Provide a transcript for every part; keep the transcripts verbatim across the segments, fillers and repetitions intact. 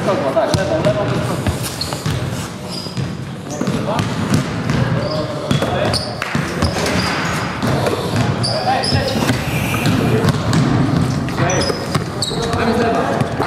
wyskokła, tak, lewą, lewą wyskokła. Ej, trzeci! Ej, tam jest lewa.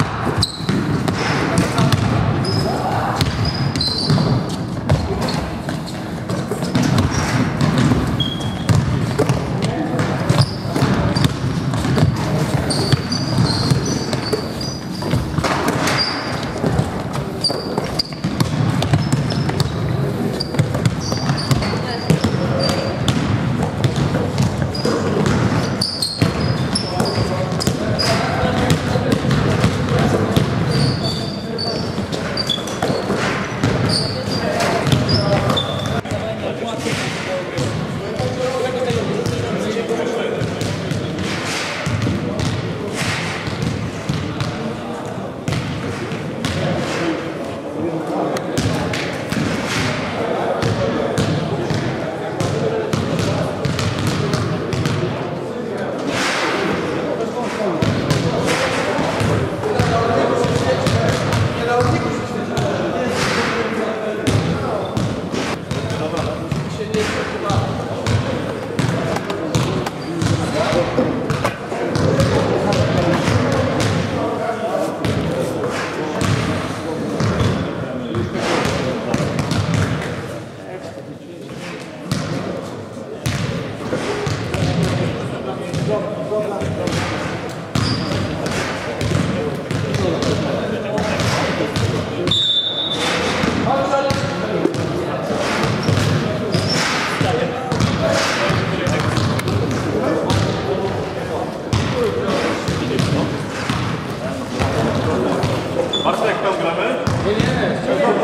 Marcek, tam gramy? Nie, nie,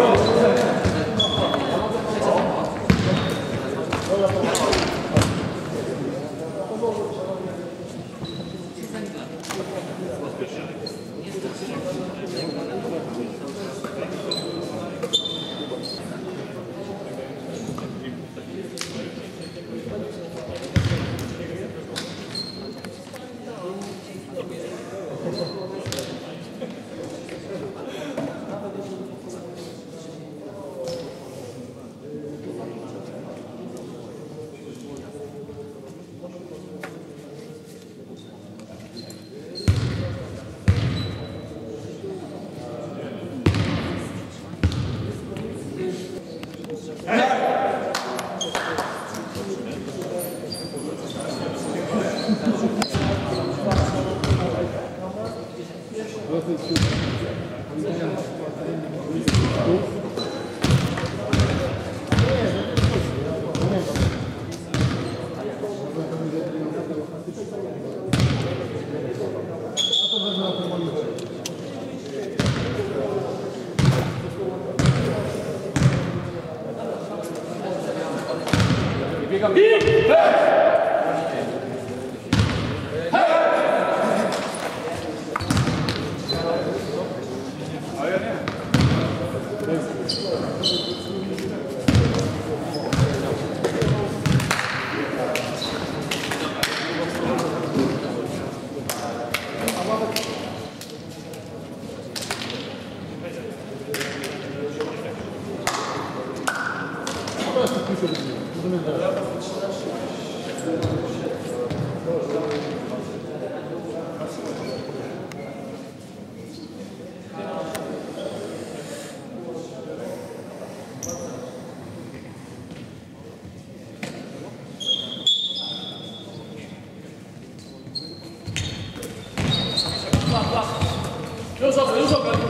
biegam, biegam. Już dobrze, już dobrze.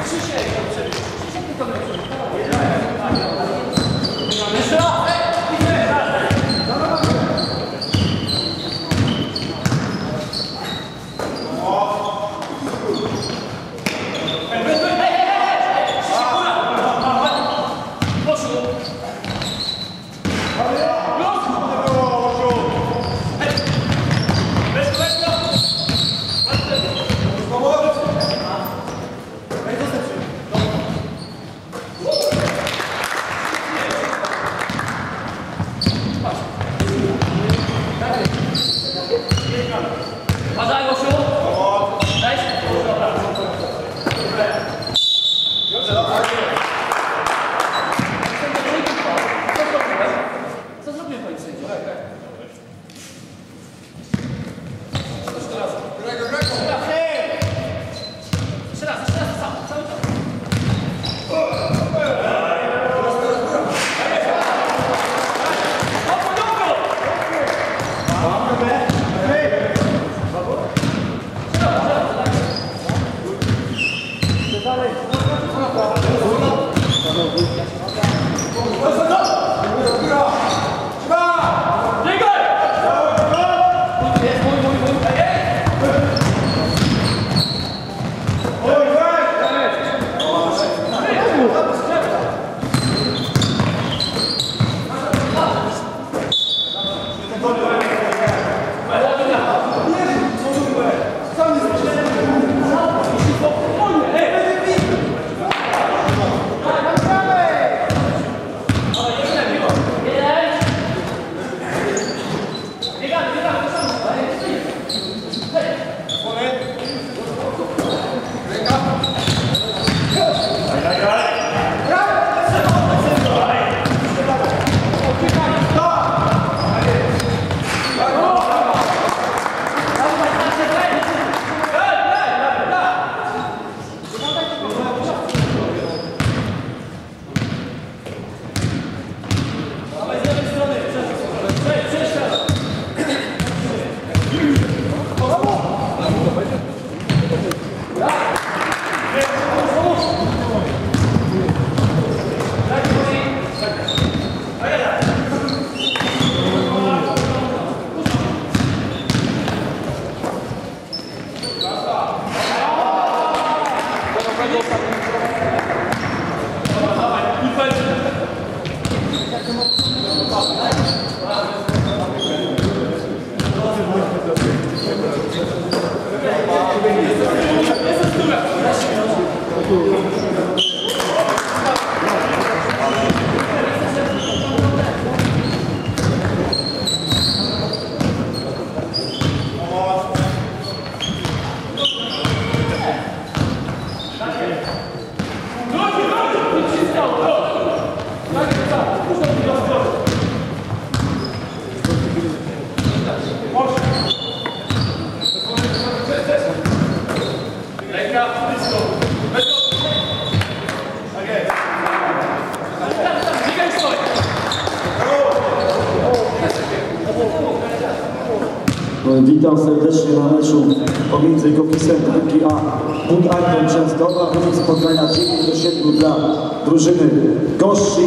Witam serdecznie na meczu pomiędzy Gokisem Tanki a Bud Artem Częstochowa. Wynik spotkania dziewięć do siedmiu dla drużyny gości.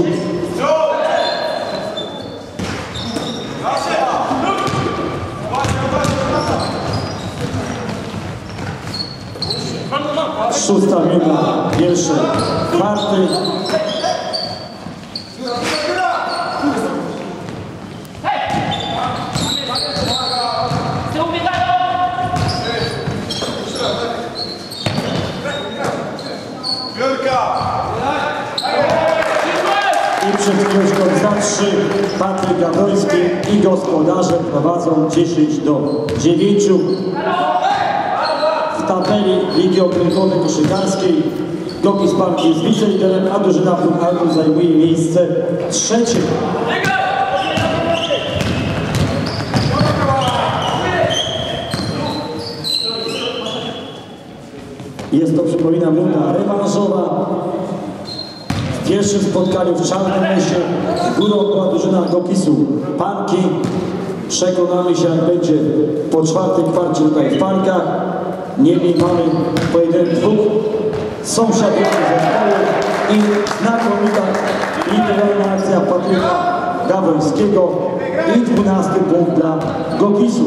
Szósta minuta, pierwszy, czwarty. I przed chwileczką za trzy Patryk Gadoński i gospodarze prowadzą dziesięć do dziewięciu. W tabeli Ligi Okręgowej Koszykarskiej Gokis Park jest wiceliderem, a drużyna Bud Artu zajmuje miejsce trzecie. Jest to, przypominam, runda rewanżowa. W pierwszym spotkaniu w Czarnym Lesie górą była drużyna Gokisu Panki. Przekonamy się, jak będzie po czwartej kwarcie tutaj w Pankach. Niemniej mamy pojedynek dwóch sąsiadujące zespoły i znakomita indywidualna akcja Patryka Gawrońskiego i dwunasty punkt dla Gokisu.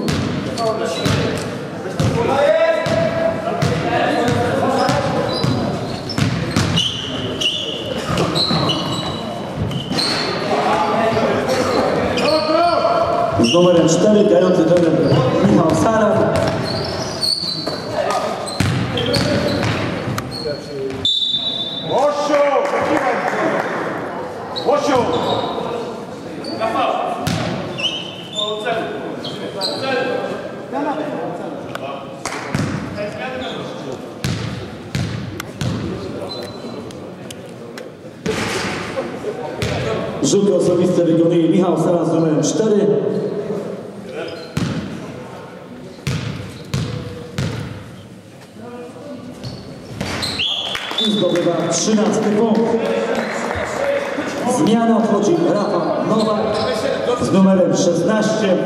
Z numerem cztery grający trener Michał Saran. Łosiu! Łosiu! Rzut osobisty wykonuje Michał Saran z numerem cztery. I zdobywa trzynasty punkt. Zmiana wchodzi Rafał Nowak z numerem szesnaście.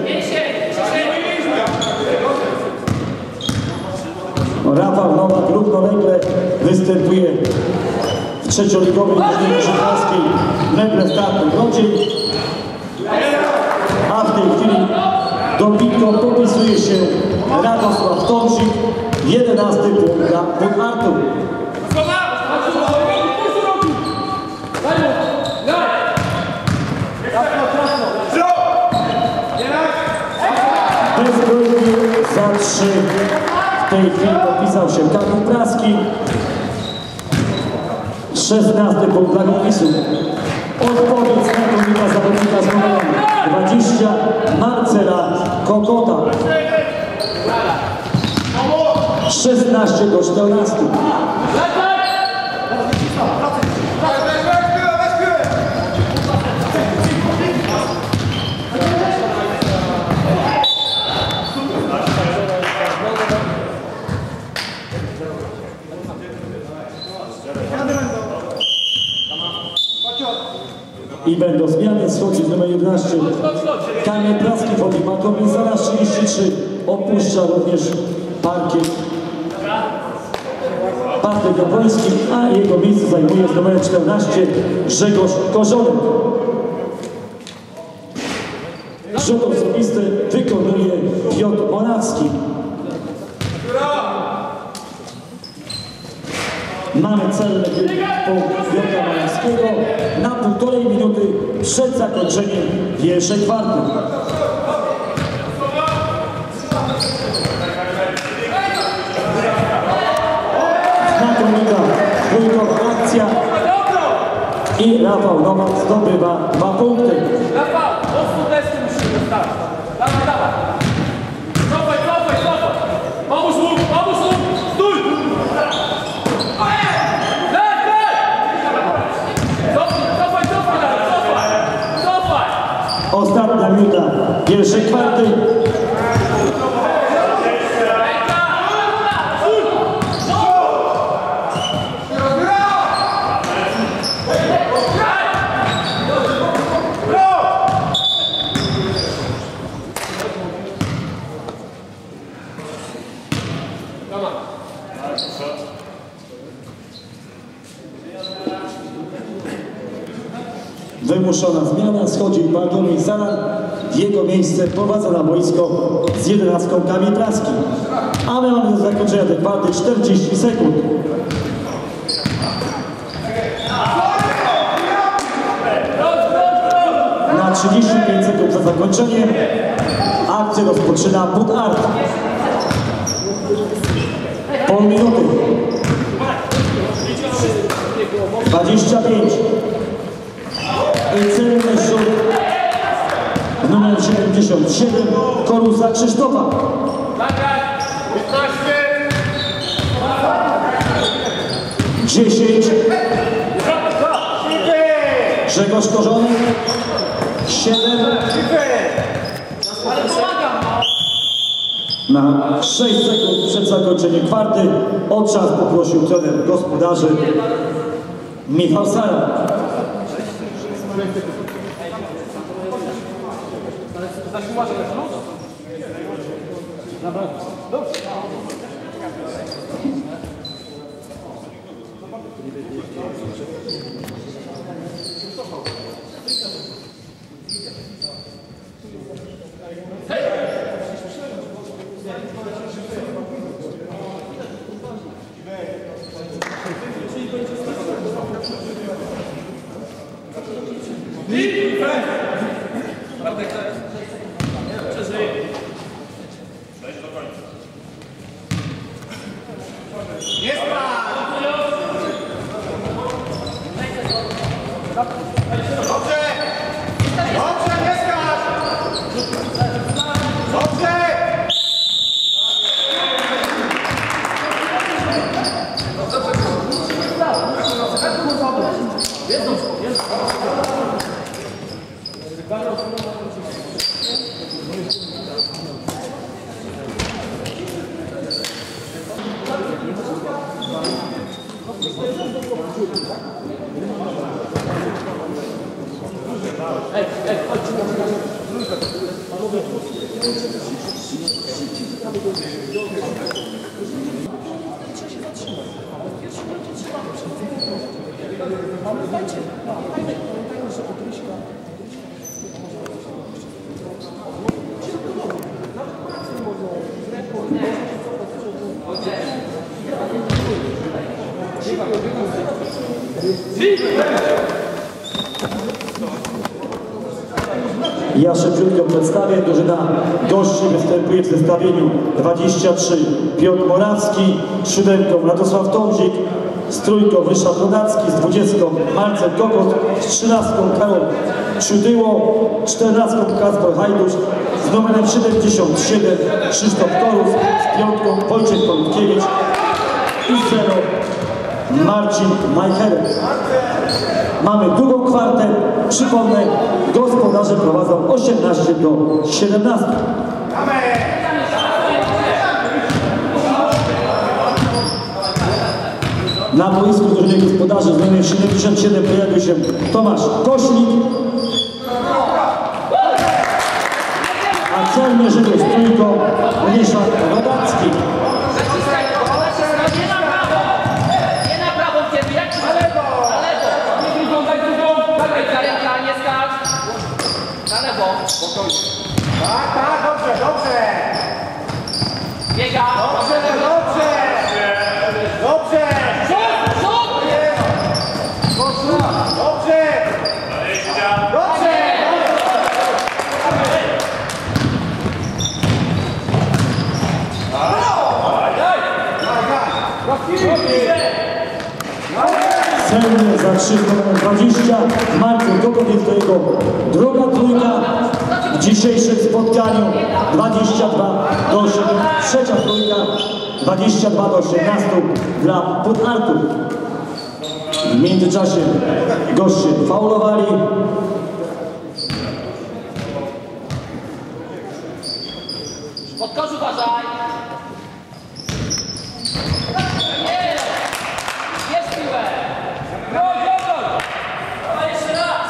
Rafał Nowak równolegle występuje w trzecioligowej drużynie koszykówkarskiej Meble Startu Wrodzień, a w tej chwili dobitką popisuje się Radosław Tomczyk, jedenasty punkt dla Bukartu. Bezbłędnie za trzy w tej chwili popisał się Kamil Praski. szesnasty punkt dla Gokisu. Odpowiedź znakomita zawodnika z numerem dwadzieścia Marcela Kokota. szesnaście do czternastu. I będą zmiany, schodzi z numer jedenaście Kamil Praski, wchodzi Makomin Zaraz trzydzieści trzy, opuszcza również parkiet Patryk Gawroński, a jego miejsce zajmuje z numerem czternaście Grzegorz Korzonek. Rzut osobisty wykonuje Piotr Morawski. Mamy celny punkt Piotra Morawskiego na półtorej minuty przed zakończeniem pierwszej kwarty. Znakomita dwójkowa akcja i Rafał Nowak zdobywa dwa punkty. Rafał, mocno deskę musimy dostarczyć. Dawaj, dawaj. Cofaj, cofaj, cofaj. Pomóż mu, pomóż mu. Stój! Lej, lej! Cofaj, cofaj, cofaj, cofaj. Cofaj! Ostatnia minuta pierwszej kwarty. Wymuszona zmiana, schodzi Bartłomiej Zaran, w jego miejsce prowadza na boisko z jedenastką Kamil Praski. A my mamy do zakończenia tej kwarty czterdzieści sekund. Na trzydzieści pięć sekund za zakończenie akcję rozpoczyna Bud Art. Pół minuty. dwadzieścia pięć. I celny rzut numer siedemdziesiąt siedem Korusa Krzysztofa. dziesięć. Grzegorz Korzonek. siedem. Na sześć sekund przed zakończeniem kwarty o czas poprosił trener gospodarzy Michał Saran. Ja szybciutko przedstawię. Drużyna gości występuje w zestawieniu dwadzieścia trzy Piotr Morawski, z siódemką Radosław Tomzik, z trójką Ryszard Rodacki, z dwudziestką Marcel Kokot, z trzynastką Karol Ciudyło, czternastką Kacper Hajdusz, z numerem siedemdziesiąt siedem Krzysztof Korus, z piątką Wojciech Polutkiewicz i z zero Marcin Majcherek. Mamy drugą kwartę. Przypomnę, gospodarze prowadzą osiemnaście do siedemnastu. Na boisku drużyny gospodarzy z numerem siedemdziesiąt siedem pojawił się Tomasz Koślik, a celnie Żydów z trójką Ryszard Rodacki. Tak, tak, dobrze, dobrze. Biega. Dobrze, dobrze. Dobrze. Rzut, rzut. Dobrze. Dobrze. Celnie za trzy dwadzieścia Marcin Kokot jest to jego druga trójka w dzisiejszym spotkaniu. Dwadzieścia dwa do osiemnastu. Trzecia trójka dwadzieścia dwa do osiemnastu dla Putartów. W międzyczasie goście faulowali. Podkosz uważaj. Nie! Jest piłę. Gol, gol, gol. A jeszcze raz.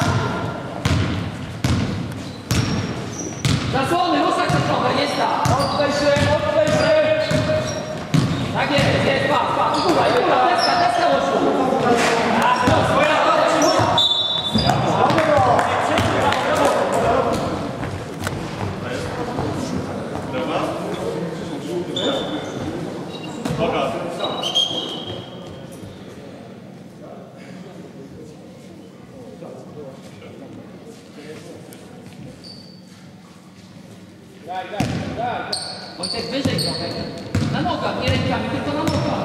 Zasłony, ruszaj się trochę, jest tak. Oddaj się, oddaj się. Tak jest, jest, patrz, patrz. Słuchaj, deska, deska łączą. Ach, no, swoja Wojtek wyżej trochę. Na nogach, nie rękami, tylko na nogach.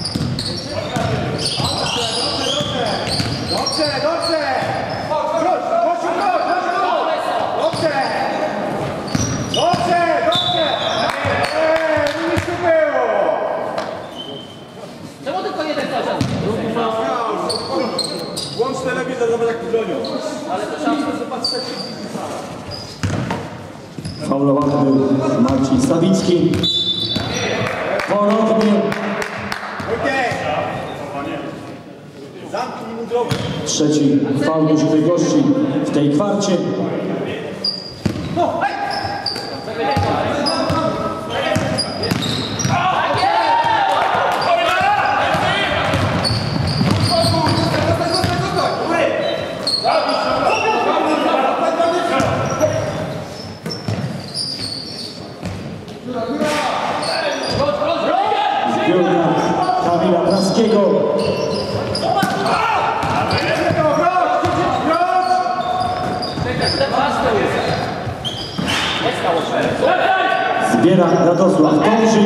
Dobrze, dobrze. Dobrze, dobrze. Wróć, wróć, wróć, wróć. Dobrze. Dobrze, dobrze. Eee, nic tu było. Czemu tylko jeden poziom? Włącz telewizor, zobacz jak tu bronią. Ale to trzeba zobaczyć. Faulowany był Marcin Stawicki. Ponownie Zamknij mu drogę. trzeci faul drużyny gości w tej kwarcie. zbiera Radosław Tomczyk.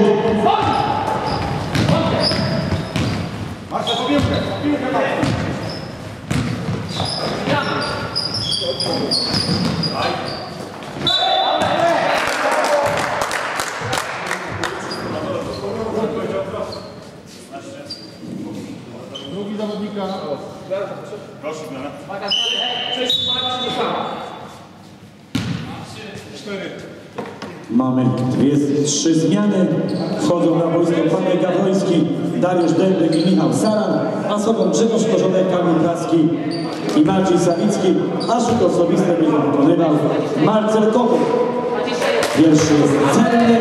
Marcel, po piłkę, po piłkę, Marcel. Drugi zawodnika. Proszę, Dana. Cztery. Mamy dwie, trzy zmiany. Wchodzą na boisko Paweł Gawroński, Dariusz Dębek i Michał Saran, a sobą Grzegorz Korzonek, Kamil Praski i Marcin Sawicki, a rzut osobisty będzie wykonywał Marcel Kopuk. Pierwszy jest celny.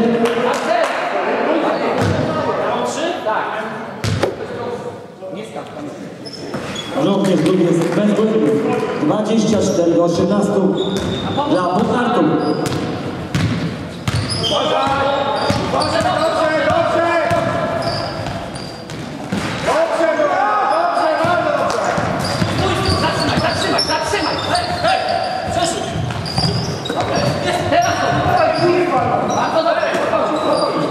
Również drugi jest bezbłędny. dwadzieścia cztery do osiemnastu dla Bukartu. Uważaj! Uważaj, dobrze, dobrze! Dobrze, dobrze, bardzo dobrze! Zatrzymaj, zatrzymaj, zatrzymaj! Hej, hej! Przeszuć! Dobra, jest, teraz to! Bardzo dobrze, spokojnie, spokojnie.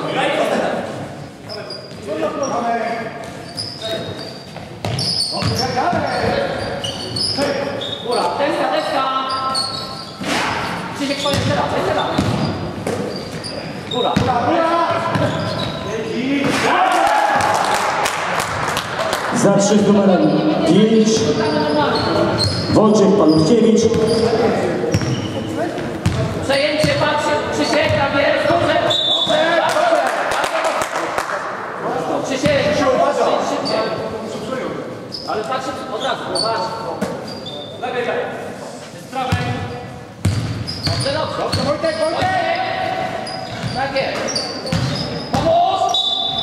Góra, deska, deska! Krzysiek, koniec, teraz, teraz! Góra! Za trzy z numerem pięć Wojciech Paluchkiewicz. Przejęcie, patrzcie, Krzysiek, tam jest, dobrze! Krzysiek, szybciej! Ale patrzcie od razu, patrz! Lepiej, lepiej! Z prawej! Dobrze, dobrze! Dobrze, Wojtek, Wojtek! Tak jest! Pomóż!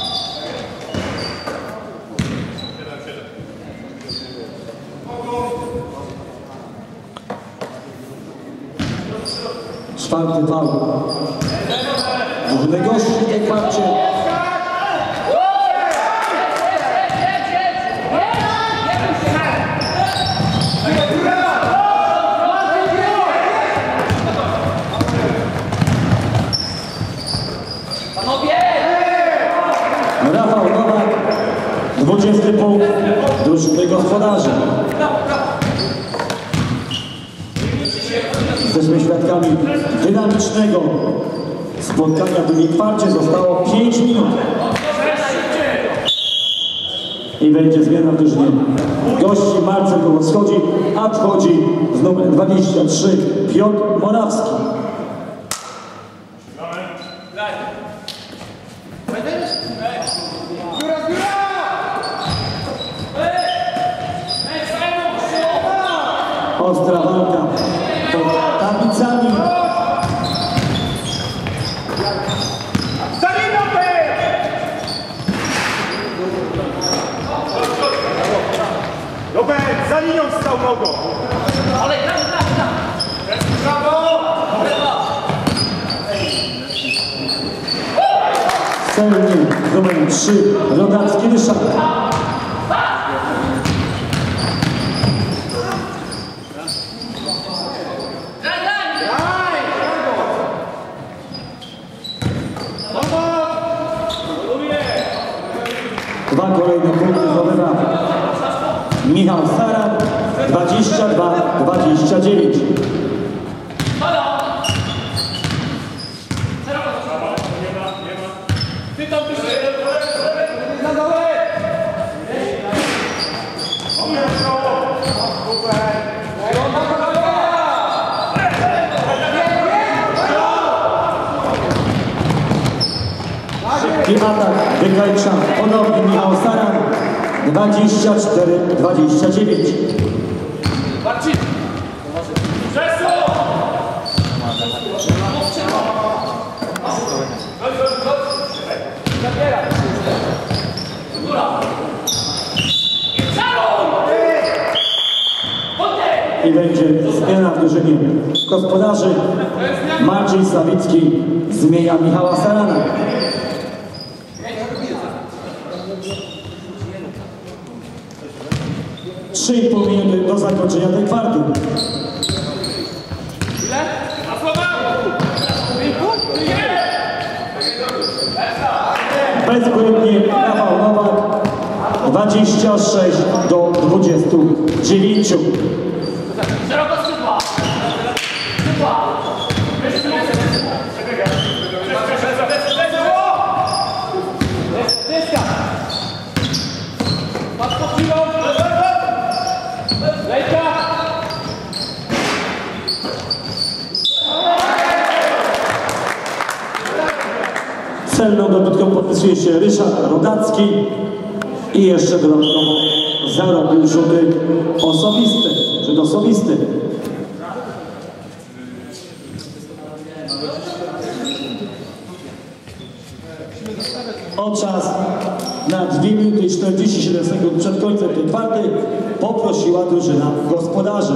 Czwarty faul. Drużyny gości w tej kwarcie. Rafał Nowak, dwudziesty punkt drużyny gospodarzy. Jesteśmy świadkami dynamicznego spotkania w drugiej kwarcie. Zostało pięć minut. I będzie zmiana w drużynie gości. Marcel Koło schodzi, a wchodzi z numerem dwadzieścia trzy Piotr Morawski. Góra, góra! Ostra walka pod tablicami. Za minutę! Robert, za linią stał nogą! Ale tam, tam, tam! Brawo! Celny numer trzy Rodacki Ryszard. Dwa kolejne punkty zdobywa Michał Saran, dwadzieścia dwa dwadzieścia dziewięć. Ty tam ty się... Na dole! Szybki atak wykończa ponownie Michał Saran, dwadzieścia cztery dwadzieścia dziewięć. Marcin! Przesuń! Zabieraj! Góra! I będzie zmiana w drużynie gospodarzy. Marcin Sawicki zmienia Michała Sarana. Trzy i pół minuty do zakończenia tej kwarty. Ile? A słowa! bezbłędnie Rafał Nowak dwadzieścia sześć do dwudziestu dziewięciu. Szeroko skrzydła. Skrzydła. Dyska. Patrz pod chwilą. Lejka. Celną dobitką podpisuje się Ryszard Rodacki i jeszcze dodatkowo zarobił rzuty osobiste, rzut osobisty. O czas na dwie minuty i czterdzieści siedem sekund przed końcem tej kwarty poprosiła drużyna gospodarzy.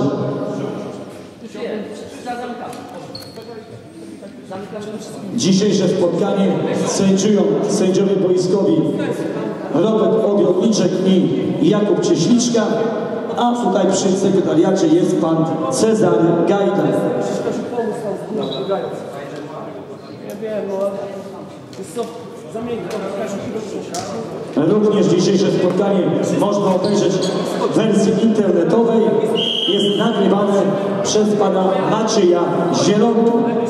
Dzisiejsze spotkanie sędziują sędziowie boiskowi Robert Ogrodniczek i Jakub Cieśliczka, a tutaj przy sekretariacie jest pan Cezary Gajda. Również dzisiejsze spotkanie można obejrzeć w wersji internetowej. Jest nagrywane przez pana Macieja Zielonka.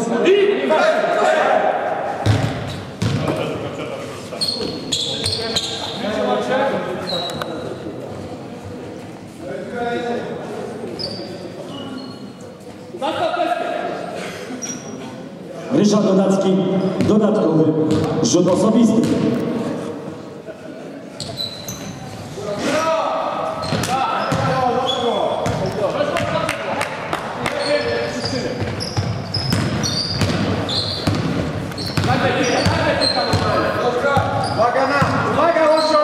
Ryszard Rodacki, dodatkowy rzut osobisty. Uwaga na! Uwaga, Łosiu!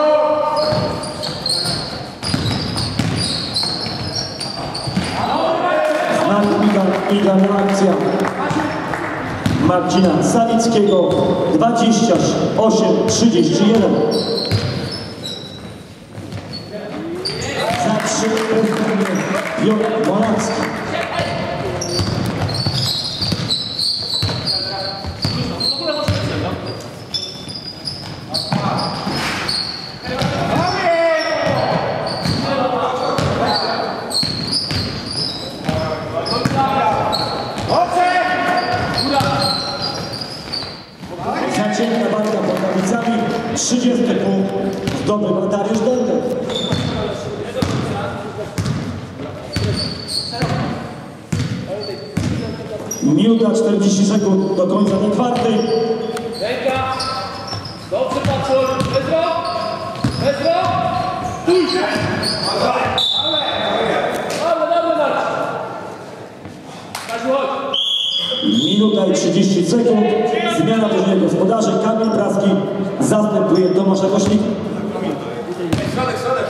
Idealna akcja Marcina Sawickiego, dwadzieścia osiem trzydzieści jeden. Za trzy Piotr Morawski. Zacięta walka pod Nowicami, trzydziesty punkt zdobył Dariusz Dętek. Minuta czterdzieści sekund do końca tej kwarty. Ręka. Dobrze patrzą. Bezro. Bezro. Stójcie. Dobra, dobra, dobra. Kaziu, chodź. Minuta i trzydzieści sekund. Zmiana drużyny gospodarzy. Kamil Praski zastępuje Tomasza Kośnika. Środek, środek!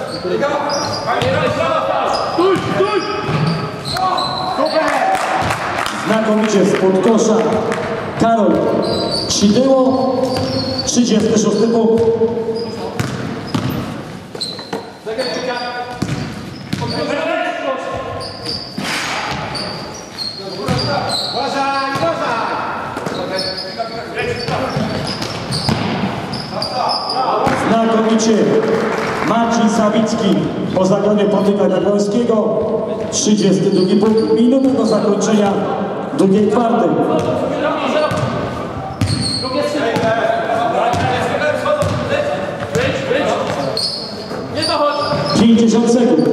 Stój, stój. Super! Znakomicie spod kosza Karol Sidyło, trzydziesty szósty punkt. Uważaj, uważaj! Znakomicie Marcin Sawicki po zagronie Patryka Gagłońskiego, trzydziesty drugi punkt, minuta do zakończenia drugiej kwarty. Drugie skrzydło. Wyjdź, wyjdź. Nie zachodź. pięćdziesiąt sekund.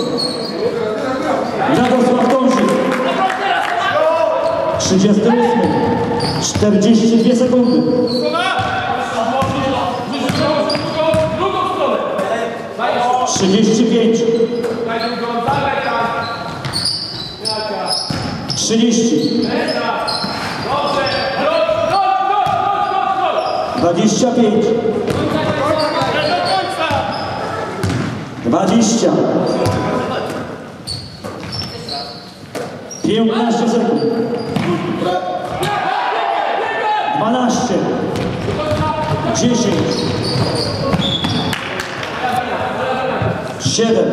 Radosław Dążyk, trzydziesty ósmy, czterdzieści dwie sekundy. Drugą stronę. trzydzieści pięć, trzydzieści, dwadzieścia pięć, dwadzieścia, piętnaście sekund, dwanaście, dziesięć, siedem,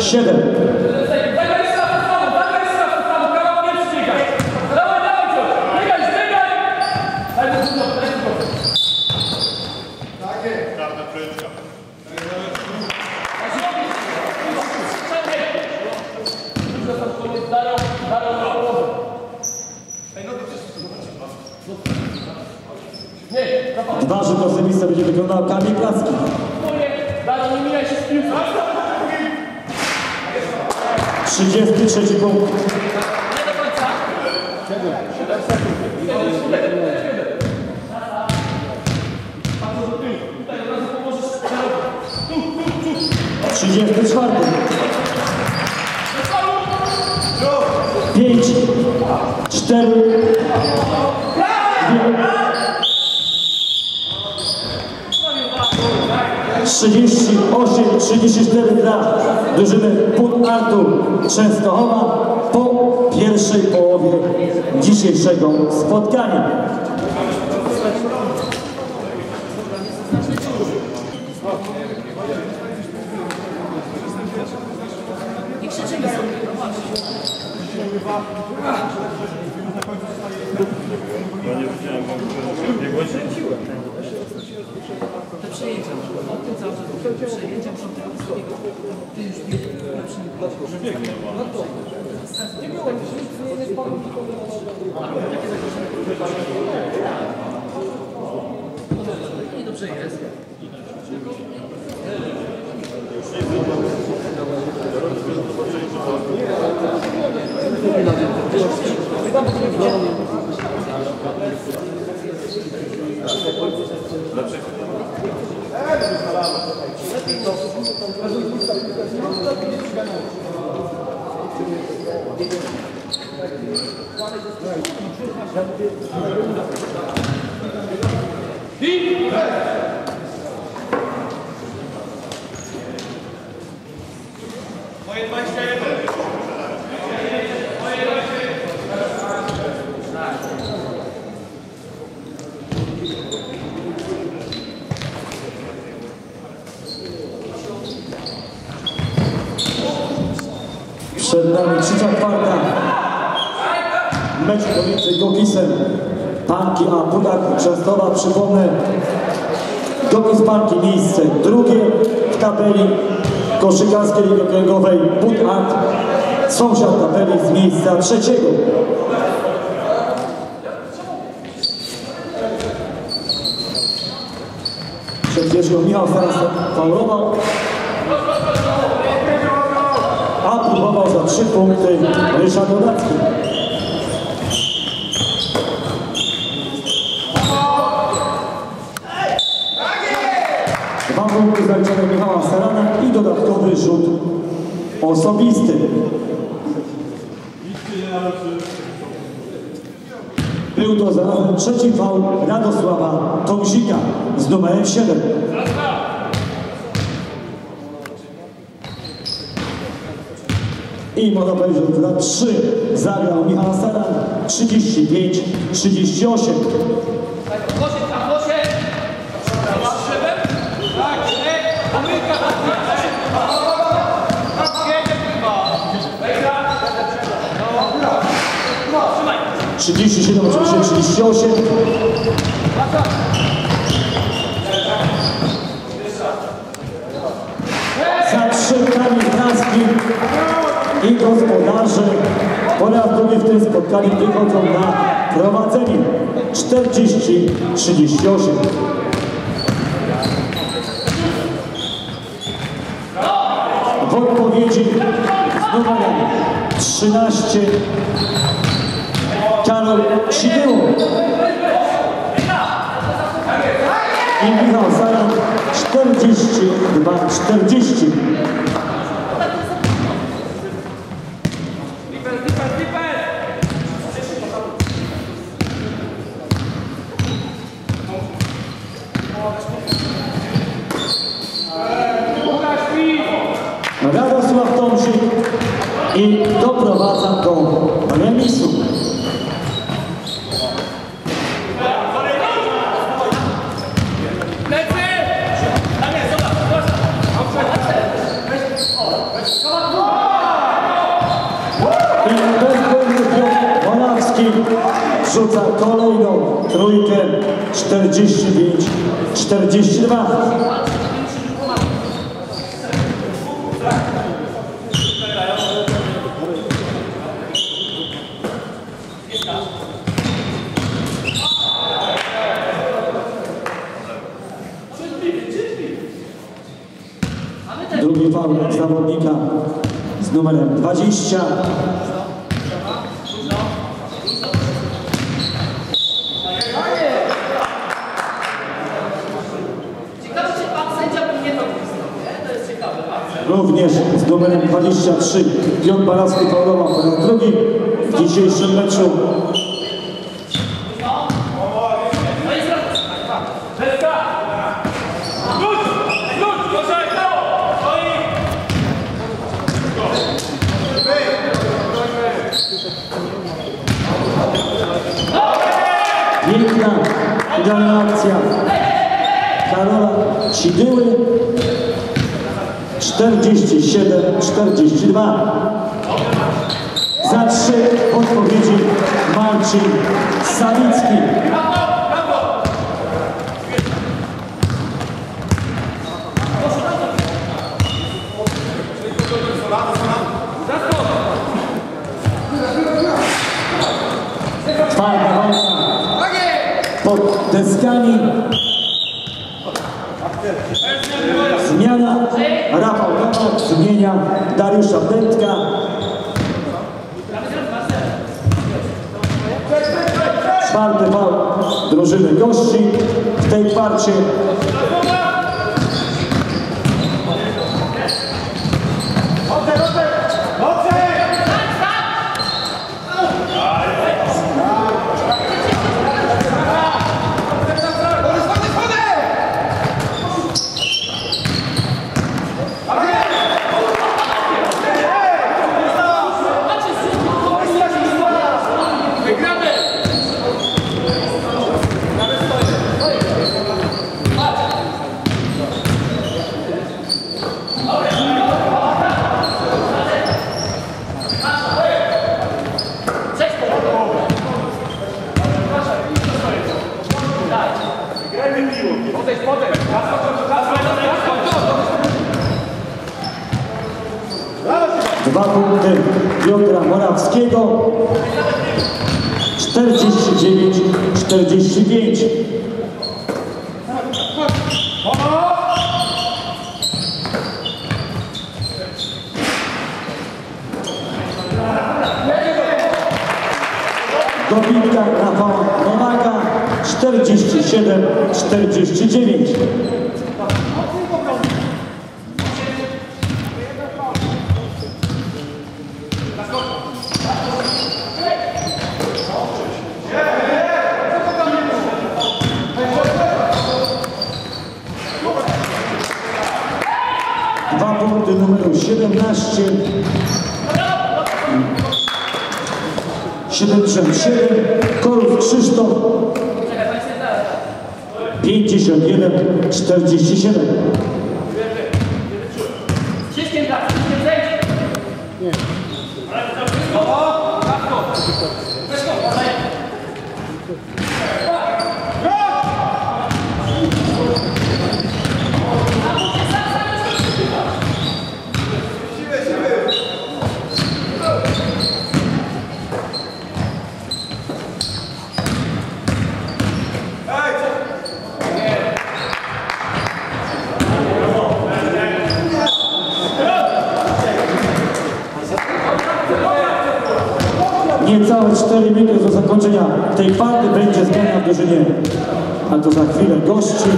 siedem. Zagraj strach pod samą, zagraj strach pod samą, kawał nie przyciekaj. Dawaj, dawaj coś, biegaj, biegaj! Daj mu dużo, daj mu dużo. Tak jest. Prawda, prędka. Dają, dają na połowę. Nie, zapał. Dwa rzutowce miejsca będzie wykonał Kamil Placki. Dają, nie mijaj się z piłką. trzydziesty trzeci punkt. Nie do końca. siedem sekund. Tutaj od razu pomożesz. trzydziesty czwarty. pięć, cztery, trzydzieści osiem trzydzieści cztery dla drużyny Put Artur Częstochowa po pierwszej połowie dzisiejszego spotkania. Ja nie widziałem, bo nie głęciłem. Te przejęcia, od tym cały czas przejęcia są tego wysokiego. Ty już biegnie. No to. Nie było, nic nie spadło. I dobrze jest. Moje dwadzieścia jeden. Przed nami trzecia kwarta. Mecz pomiędzy Gokisem Panki a Put Artur Częstochowa. Przypomnę, Gokis Panki miejsce drugie w tabeli koszykarskiej ligi okręgowej. Put Artur sąsiad tabeli z miejsca trzeciego. Przed wierzchnią Michał zaraz faulował, a próbował za trzy punkty Ryszard Dodacki. Dwa punkty zaliczone Michała Sarana i dodatkowy rzut osobisty. Był to zarazem trzeci faul Radosława Tomzika z numerem siedem. I można powiedzieć, że na trzy zagrał Michał Saran, trzydzieści pięć trzydzieści osiem. Głosie, tam głosie. Tak, nie. Ameryka, trzydzieści siedem oczywiście trzydzieści osiem. Zatrzymkami Praski i gospodarze po raz drugi w tym spotkaniu wychodzą na prowadzenie czterdzieści trzydzieści osiem. W odpowiedzi z numerem trzynaście Karol Cidyło i Michał Saran czterdzieści dwa czterdzieści. Radosław Tomzik i doprowadza do remisu. Lecy! Tam jest, zobacz, zobacz. Weź, o, weź, rzuca kolejną trójkę czterdzieści pięć czterdzieści dwa. Drugi faul zawodnika z numerem dwadzieścia. Ciekawe, czy pan sędzia by nie robił, nie? To jest ciekawe. Również z numerem dwadzieścia trzy Piotr Baracki faulował po raz drugi w dzisiejszym meczu. Piękna, idealna akcja Karola Cidyły. czterdzieści siedem czterdzieści dwa. Za trzy odpowiedzi Marcin Sawicki. Twarda walka pod deskami. Zmiana. Rafał Rafał zmienia Dariusza Dętka. Czwarty faul drużyny gości w tej kwarcie. Dwa punkty Piotra Morawskiego. czterdzieści dziewięć czterdzieści pięć. Dobitka Rafała Nowaka. czterdzieści siedem czterdzieści dziewięć. Dwa punkty numeru siedemnaście. siedemdziesiąt siedem. Korów Krzysztof. pięćdziesiąt jeden czterdzieści siedem. Wszystkim tak, wszystkim zejdź. Nie. Niecałe cztery minuty do zakończenia tej kwarty będzie zmiana w drużynie, a to za chwilę gości.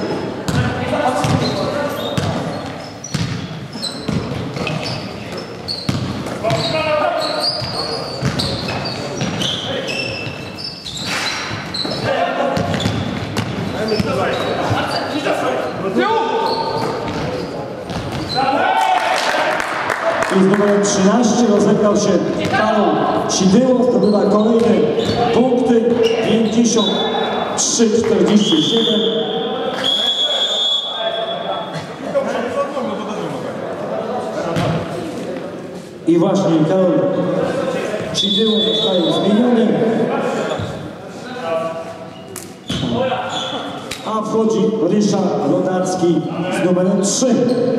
I z numerem trzynaście rozegrał się Karol Cidyło, zdobywa kolejne punkty. pięćdziesiąt trzy czterdzieści siedem. I właśnie Karol Cidyło zostaje zmieniony. wchodzi Ryszard Lodacki z numerem trzy.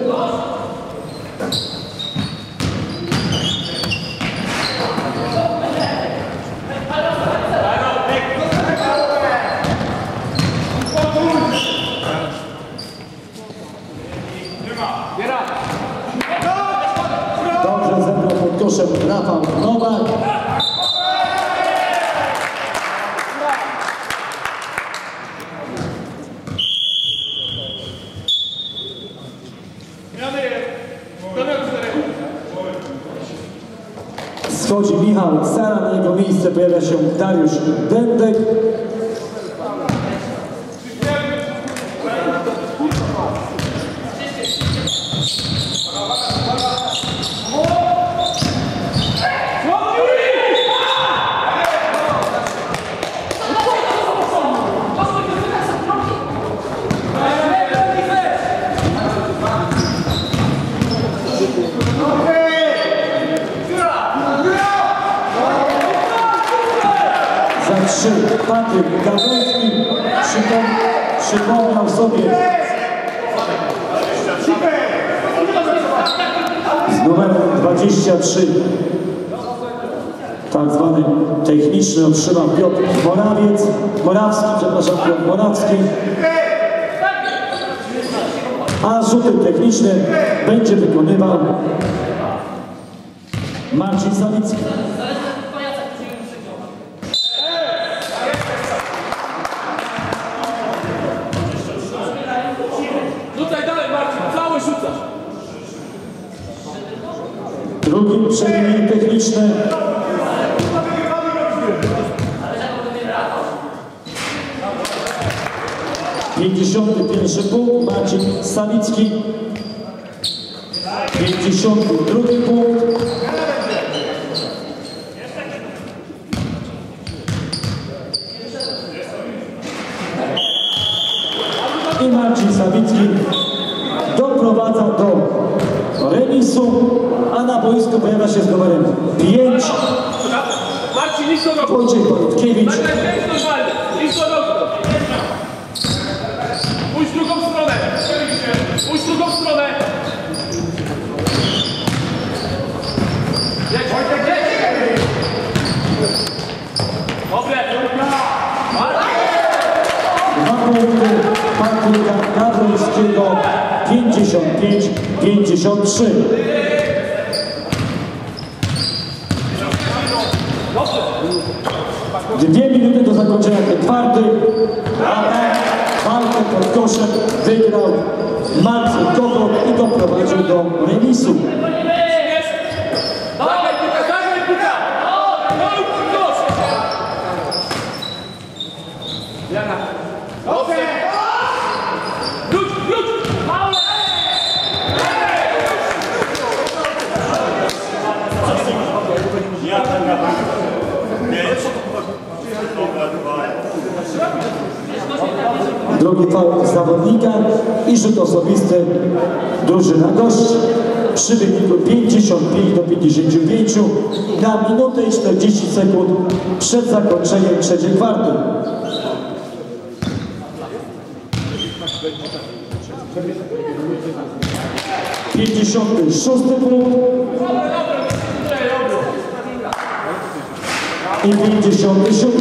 Dobrze zebrał pod koszem Rafał Nowak. Schodzi Michał Sara, na jego miejsce pojawia się Dariusz Dędek. Trzy. Patryk Gawęcki przypom przypomniał sobie z numerem dwadzieścia trzy tak zwany techniczny otrzymał Piotr Morawiec, Morawski, przepraszam, Piotr Morawski, a rzuty techniczne będzie wykonywał Marcin Sawicki. Drugi przemienienie techniczne. pięćdziesiąty pierwszy punkt Marcin Sawicki. pięćdziesiąty drugi punkt. I Marcin Sawicki doprowadza do remisu, a na boisku pojawia się z numerem pięć Wojciech Porutkiewicz. Pójdź drugą stronę! Pójdź drugą stronę! Jedź, Wojtek, jedź! Dobre! Dwa punkty Patryka Gawrońskiego, pięćdziesiąt pięć pięćdziesiąt trzy. Dwie minuty do zakończenia tej czwartej, a walkę pod koszem wygrał Marcin Kochot i doprowadził do remisu. Dawaj, puka, dawaj, puka! Jana. Dobrze! Wróć, wróć! Maule! Ja tam na Drugi faul zawodnika i rzut osobisty drużyna gości przy wyniku pięćdziesiąt pięć do pięćdziesięciu pięciu na minutę i czterdzieści sekund przed zakończeniem trzeciej kwarty. pięćdziesiąty szósty punkt i pięćdziesiąty siódmy.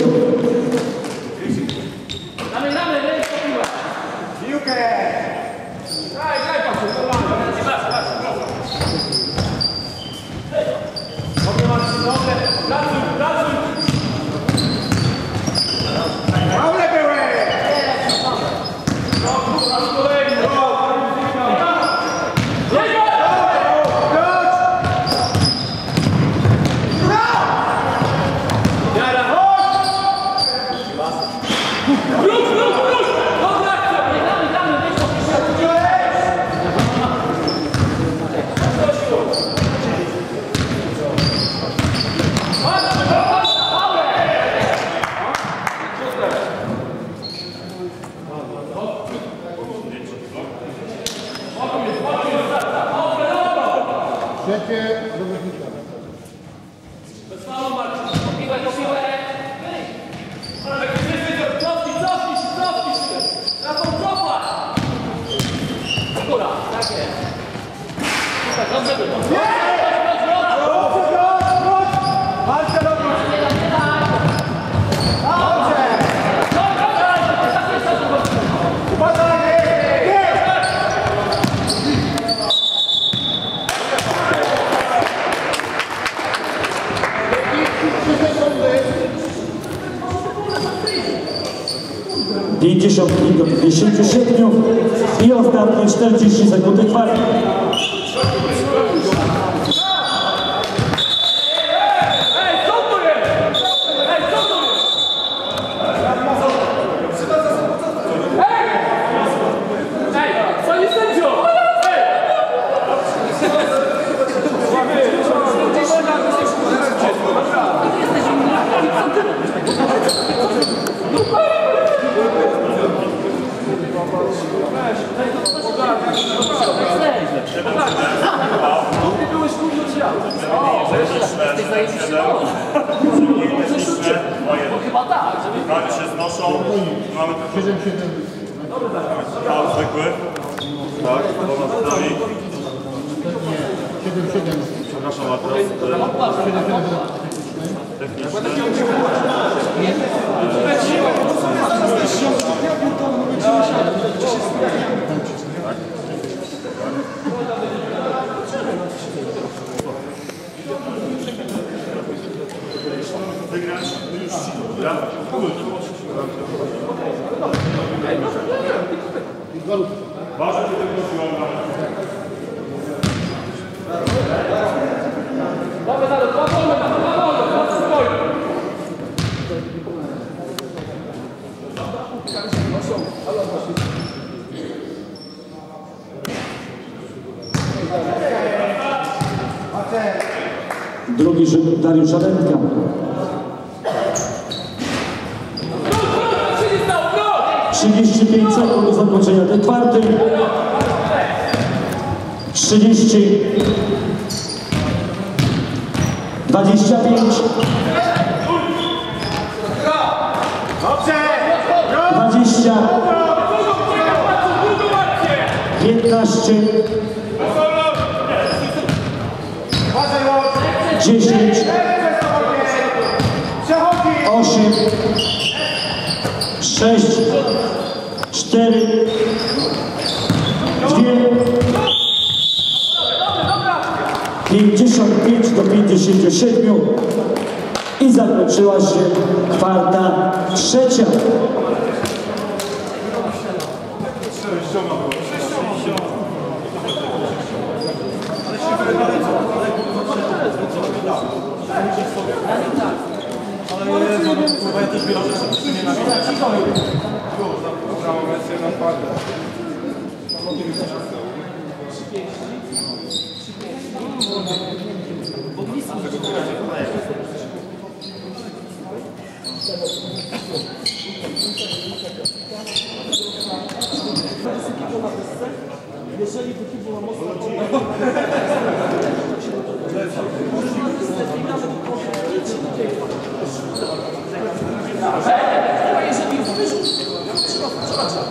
Damy, damy, daj piłę. piłkę! Daj, daj, patrz, normalnie. Patrz, patrz, Dobre, Marcin, dobre. Pracuj, pracuj. Maule były! No, kurwa, z kolei, no. Let's go! pięćdziesiąt pięć do pięćdziesięciu siedmiu i ostatnie czterdzieści sekund kwarty. Chyba tak, Prawie się znoszą. Mamy tak zwykły. Tak, dwoma rzutami. Przepraszam, a teraz wygrać. Bardzo cię tak prosiłem. Mamy na dwa wolne, dwa wolne, dwa spokojnie. Drugi rzut Dariusz Adenka. trzydzieści pięć sekund do zakończenia tej kwarty. trzydzieści. dwadzieścia pięć. dwadzieścia. piętnaście. dziesięć. osiem. sześć. cztery. dwa. pięćdziesiąt pięć do pięćdziesięciu siedmiu i zakończyła się kwarta trzecia. Ale ja też biorę, że nie nagrałem. Jeżeli wychodzi na mocno, jeżeli wyrzuć, trzeba, trzeba,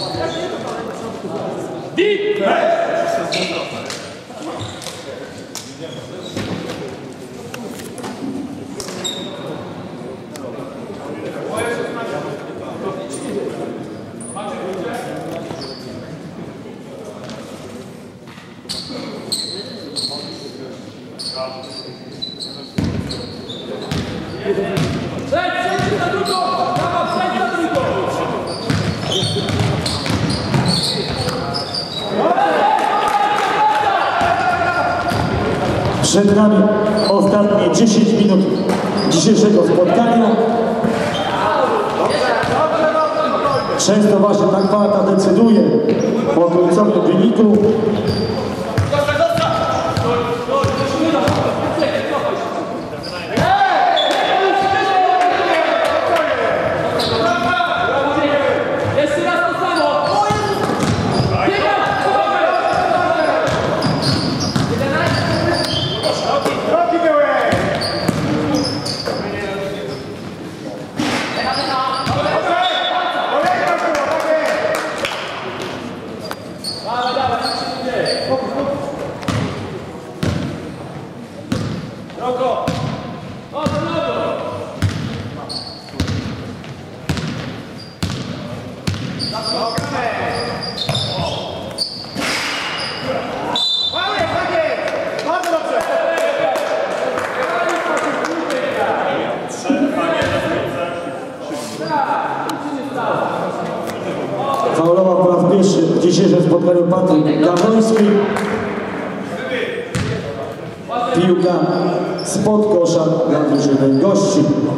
Przejdź na drugą! Brawa, przejdź na drugą! Przed nami ostatnie dziesięć minut dzisiejszego spotkania. Często właśnie ta kwarta decyduje o końcowym wyniku. Jeszcze raz to samo! Drogi były! dzisiejszym spotkaniu Patryk Gawroński. Piłka spod kosza dla drużyny gości.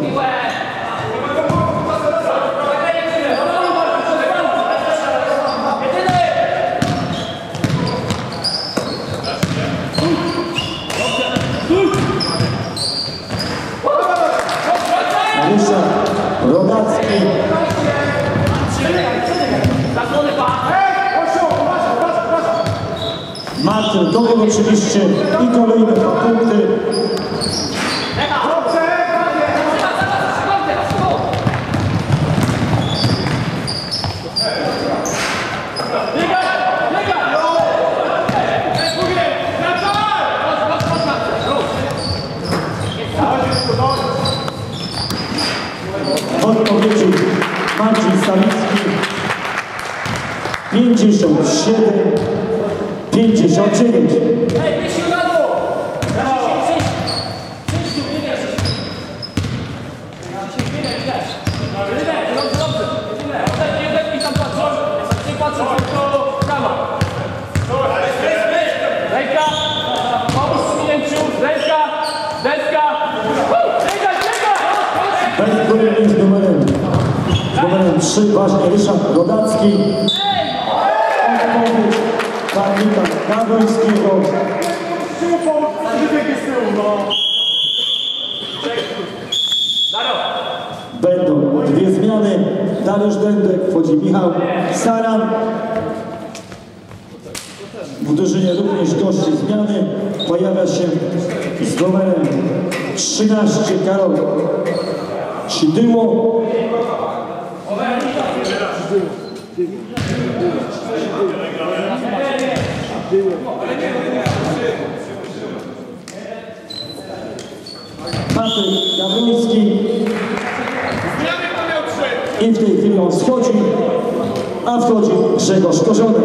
Ryszard Rodacki. Marcin Kołek oczywiście i kolejne dwa punkty. Odpowiedzi Marcin Sawicki pięćdziesiąt siedem pięćdziesiąt dziewięć. Bezbłędnie z numerem, z numerem trzy właśnie Ryszard Rodacki. Odpowiedź Patryka Gawrońskiego. Będą dwie zmiany. Dariusz Dędek, wchodzi Michał Saran. W drużynie również gości zmiany. Pojawia się z numerem trzynaście Karol Sidyło. Patryk Gawroński. I w tej chwili on schodzi, a wchodzi Grzegorz Korzonek.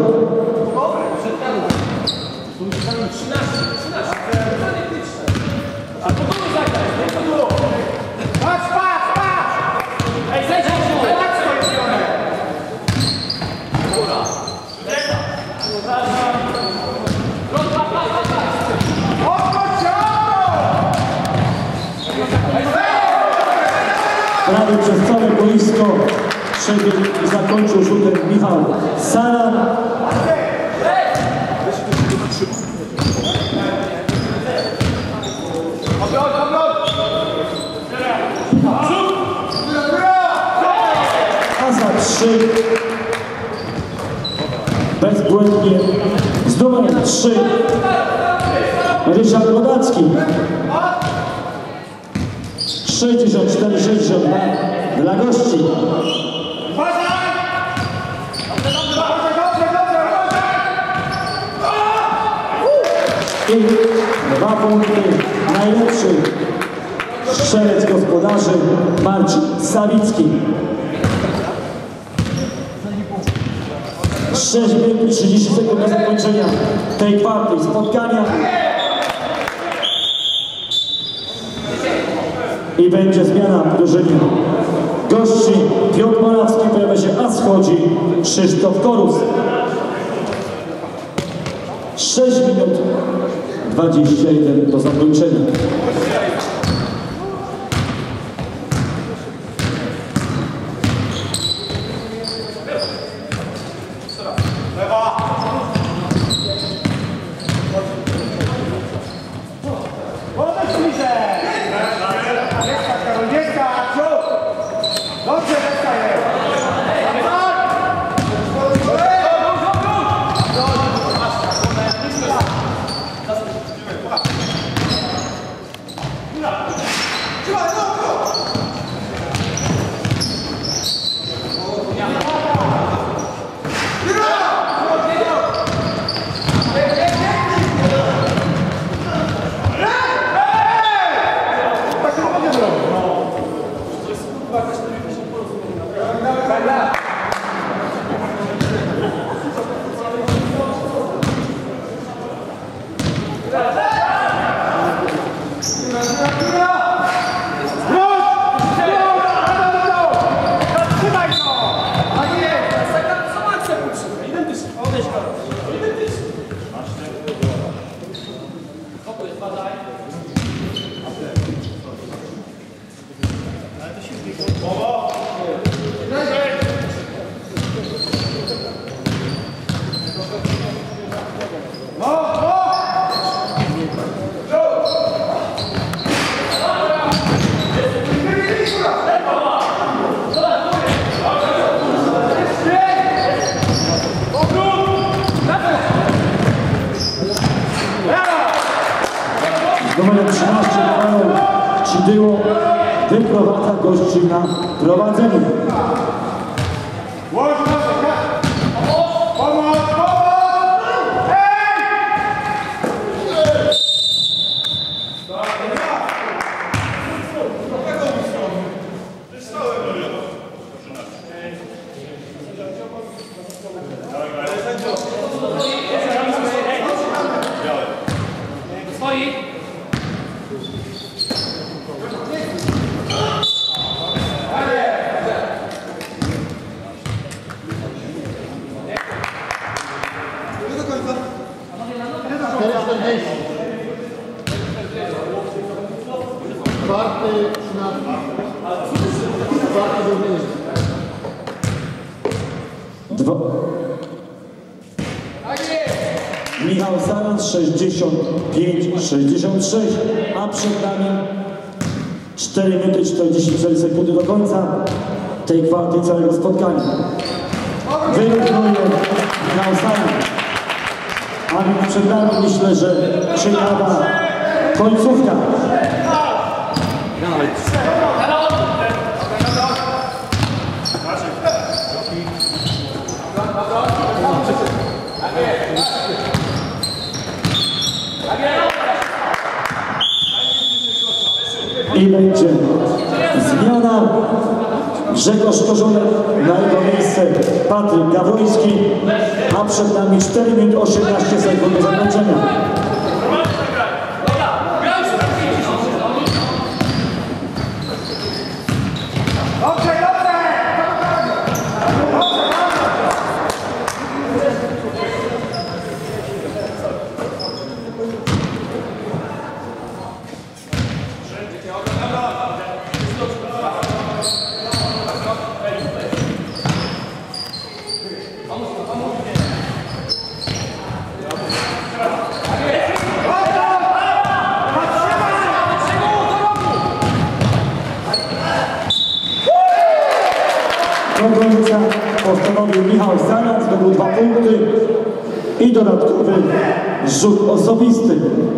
Patrz, patrz, patrz! Ej, zejdź, tak stoi zielone! Prawie przez całe boisko przebiegł i zakończył rzutem Michał Saran. A za trzy bezbłędnie z numerem trzy Ryszard Rodacki. sześćdziesiąt cztery sześćdziesiąt dwa dla gości. I dwa punkty najlepszy strzelec gospodarzy Marcin Sawicki. sześć minut i trzydzieści sekund do zakończenia tej kwarty spotkania. I będzie zmiana w drużynie gości. Piotr Morawski pojawia się, a schodzi Krzysztof Korus. sześć minut dwadzieścia jeden do zakończenia. Dobrze, wstaje! Numer trzynaście Paweł Cidyło wyprowadza gości na prowadzeniu. Stoi. Czwarty, trzynasty. Czwarty był wynik. Dwa. Michał Saran sześćdziesiąt pięć sześćdziesiąt sześć, a przed nami cztery minuty czterdzieści cztery sekundy do końca tej kwarty całego spotkania. Wyrównuje Michał Saran. A więc przed nami myślę, że ciekawa końcówka. I będzie zmiana. Grzegorz Korzonek, na jego miejsce Patryk Gawroński, a przed nami cztery minuty osiemnaście sekund do zakończenia. Do końca postanowił Michał Saran, zdobył dwa punkty i dodatkowy rzut osobisty.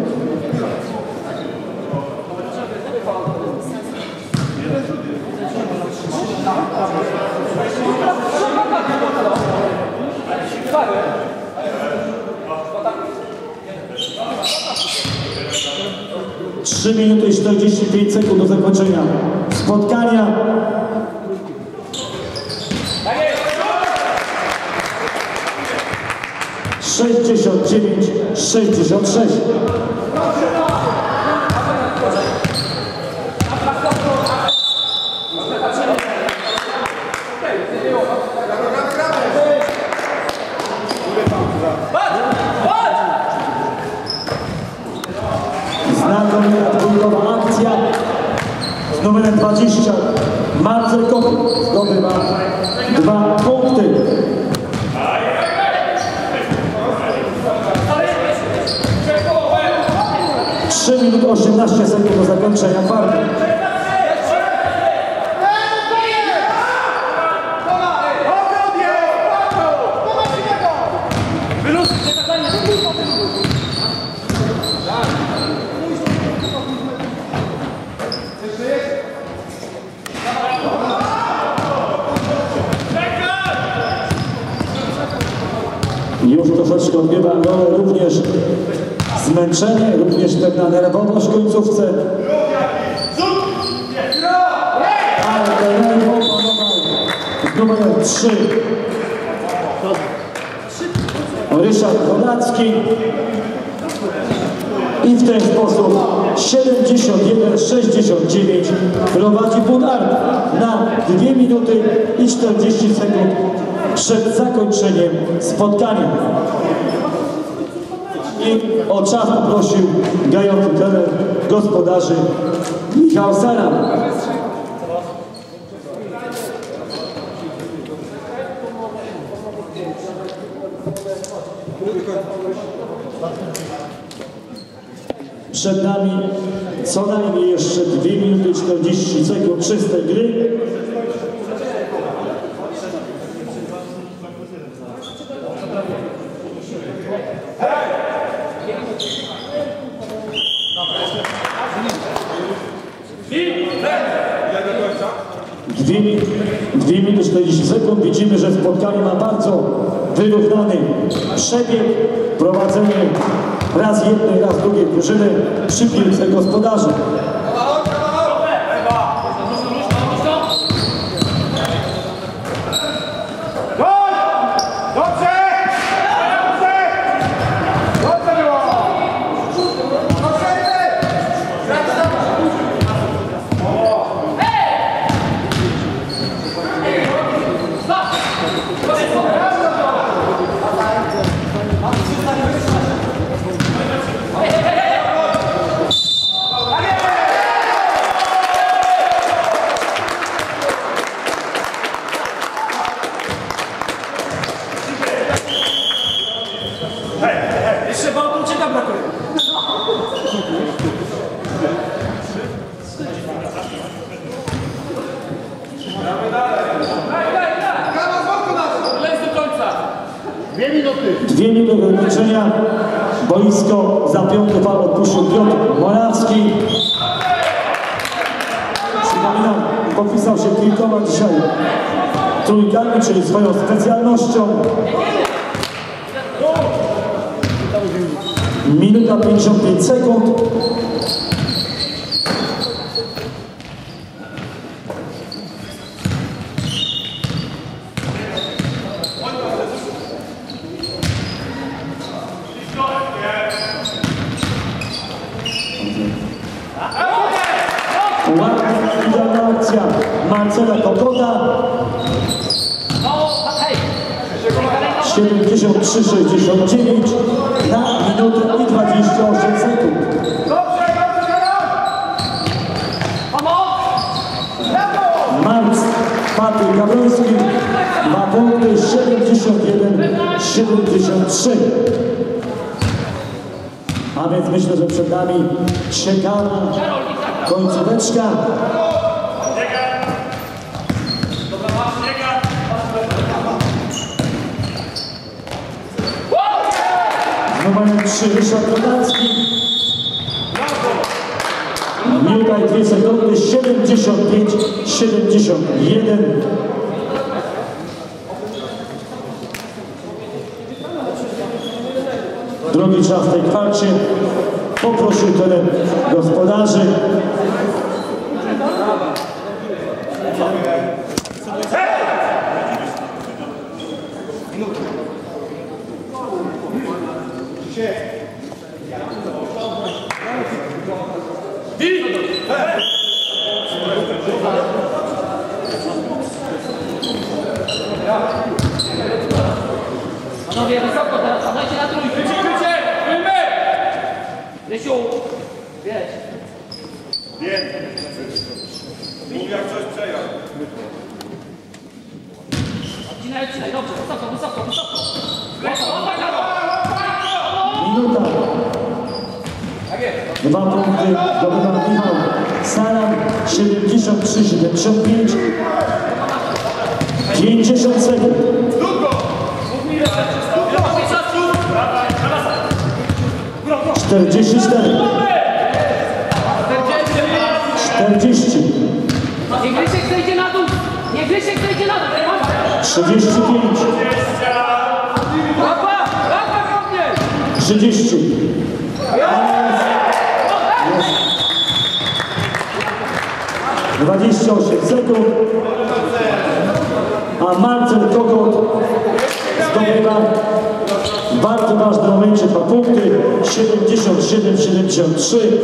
trzy minuty czterdzieści pięć sekund do zakończenia spotkania. sześćdziesiąt dziewięć sześćdziesiąt sześć. Znakomita dwójkowa akcja z numerem dwadzieścia. Marcel Kopił zdobywa dwa punkty. trzy minuty osiemnaście sekund do zakończenia kwarty. Już troszeczkę odgrywa rolę również zmęczenie, również pewna nerwowość w końcówce. Ale trener oponował z numerem trzy Ryszard Konracki i w ten sposób siedemdziesiąt jeden sześćdziesiąt dziewięć prowadzi Bunard na dwie minuty i czterdzieści sekund przed zakończeniem spotkania. I o czas poprosił gający trener gospodarzy Michał Saran. Przed nami co najmniej jeszcze dwie minuty czterdzieści sekund czystej gry. Dwie, dwie minuty czterdzieści sekund. Widzimy, że spotkanie ma bardzo wyrównany przebieg. Prowadzenie raz jednej, raz drugiej drużyny przy piłce gospodarzy. Jeszcze Bałtyczyka brakuje. Dwie minuty. Dwie minuty odliczenia. Boisko za piąty fal odpuścił Piotr Morawski. Przypominam, podpisał się kilkoma dzisiaj trójkami, czyli swoją specjalnością. Minuta pięćdziesiąt pięć sekund. Ładna, idealna akcja Marcela Kokota. siedemdziesiąt trzy sześćdziesiąt dziewięć na minutę i dwadzieścia osiem sekund. Marc Patryk Gawroński ma punkty siedemdziesiąt jeden siedemdziesiąt trzy. A więc myślę, że przed nami ciekawa końcóweczka. Numer trzy Ryszard Kotarski. Minuta i dwie sekundy, siedemdziesiąt pięć siedemdziesiąt jeden. Drugi czas w tej kwarcie poprosił teren gospodarzy. Panowie, wysoko teraz, dajcie na trójkę. Krycie, krycie! Filmy! Rysiu, wiesz. Wiem. Mów jak coś przejął. Odcinaj, odcinaj, dobrze, wysoko, wysoko, wysoko. Minuta. Dwa punkty zdobywa Michał Salam, siedemdziesiąt trzy siedemdziesiąt pięć. pięćdziesiąt sekund. czterdzieści cztery. czterdzieści. Niech Grysiek zejdzie na dół! Niech Grysiek zejdzie na dół! trzydzieści pięć. Łapa! Łapa kopnie! trzydzieści. dwadzieścia osiem sekund. A Marcel Kokot zdobywa w bardzo ważnym momencie dwa punkty. siedemdziesiąt siedem siedemdziesiąt trzy.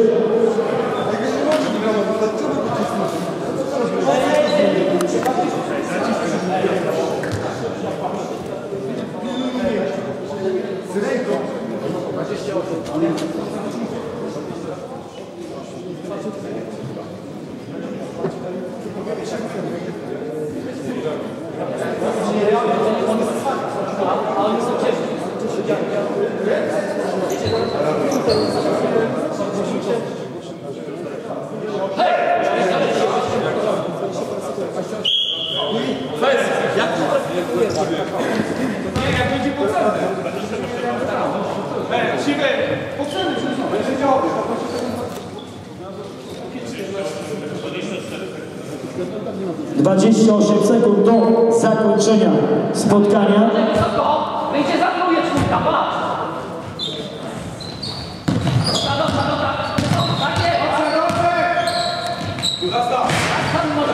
A oni są ciężki. dwadzieścia osiem sekund do zakończenia spotkania. Wysoko, wyjdzie za trójkę, czwórka, patrz. Dobra, dobra, dobra. Tak jest. Zastaw! Tam może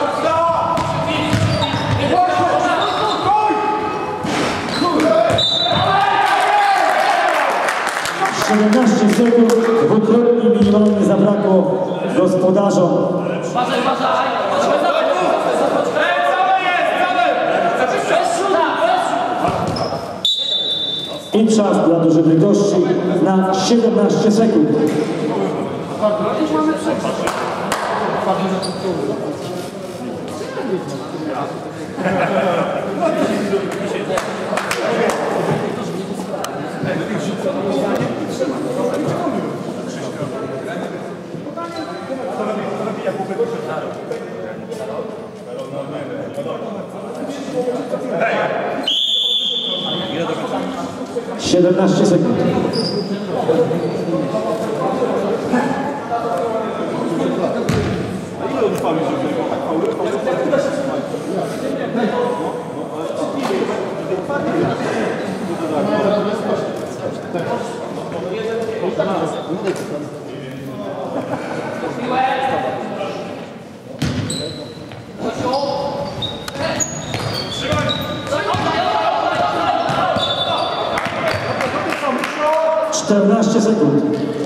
siedemnaście sekund, dwukrotnie minimalnie zabrakło gospodarzom. Uważaj, uważaj. I czas dla drużyny gości na siedemnaście sekund. siedemnaście sekund. czternaście sekund.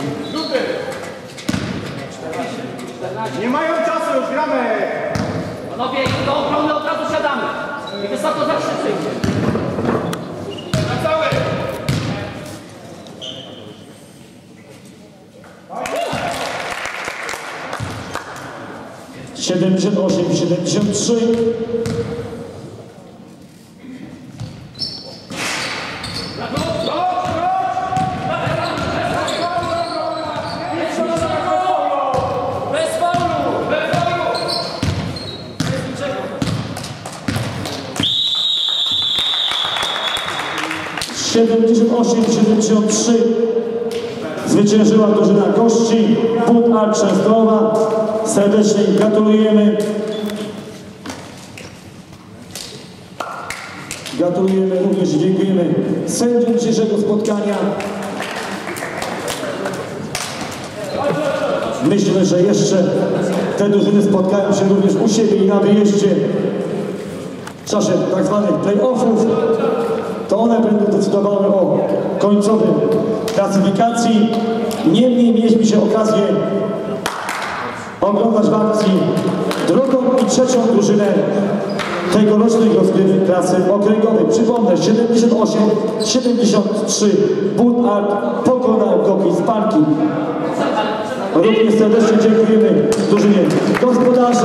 Nie mają czasu, już gramy! Panowie, do obrony od razu siadamy. I wysoko zawsze przyjdzie. Na cały! siedemdziesiąt osiem siedemdziesiąt trzy. siedemdziesiąt osiem siedemdziesiąt trzy zwyciężyła drużyna gości Bud Art Częstochowa. Serdecznie gratulujemy. Gratulujemy również i dziękujemy sędziom dzisiejszego spotkania. Myślę, że jeszcze te drużyny spotkają się również u siebie i na wyjeździe w czasie tak zwanych play-offów. To one będą decydowały o końcowym klasyfikacji. Niemniej mieliśmy się okazję oglądać w akcji drugą i trzecią drużynę tegorocznej rozgrywki klasy okręgowej. Przypomnę, siedemdziesiąt osiem siedemdziesiąt trzy Bud Art pokonał Goki z Parki. Również serdecznie dziękujemy drużynie gospodarzy.